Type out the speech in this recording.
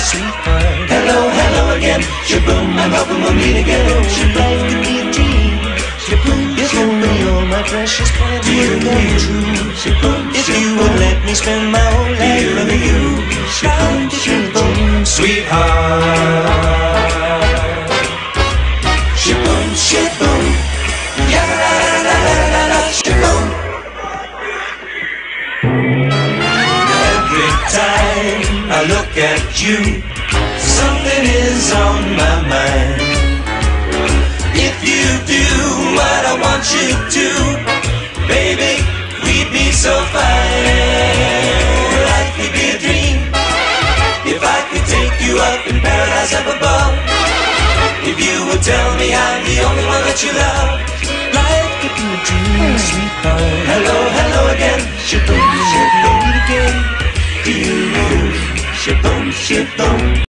sweetheart. Hello, hello again. Shaboom, I'm hoping we'll meet again. Life could be a dream. If only all my precious plans would come true. If you would let me spend my whole life loving you. Shaboom, sweetheart. Shaboom, shaboom. Ya la la la la la, shaboom. Every time I look at you, something is on my mind. If you do what I want you to, baby, we'd be so fine. Life could be a dream if I could take you up in paradise up above. If you would tell me I'm the only one that you love.